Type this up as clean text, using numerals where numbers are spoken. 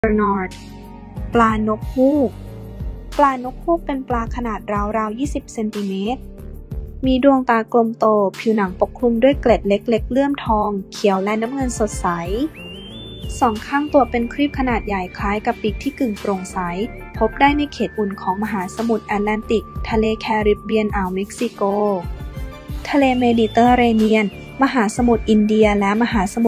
Bernard ปลานกฮูกปลานกฮูกเป็นปลาขนาดราวๆ20 เซนติเมตรมีดวงตากลมโตผิวหนังปกคลุมด้วยเกล็ดเล็กๆเลื่อมทองเขียวและน้ำเงินสดใสสองข้างตัวเป็นครีบขนาดใหญ่คล้ายกับปีกที่กึ่งโปร่งใสพบได้ในเขตอุ่นของมหาสมุทรแอตแลนติกทะเลแคริบเบียนอ่าวเม็กซิโกทะเลเมดิเตอร์เรเนียนมหาสมุทรอินเดียและมหาสมุทร